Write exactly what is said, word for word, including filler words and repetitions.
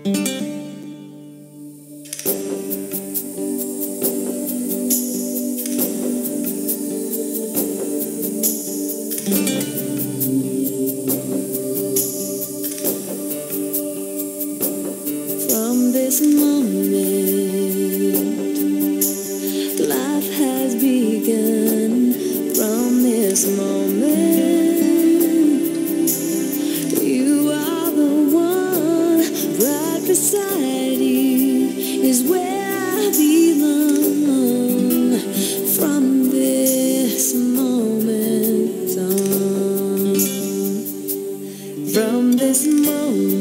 From this moment, life has begun. From this moment, you are the one. Right beside you is where I belong. From this moment on, from this moment.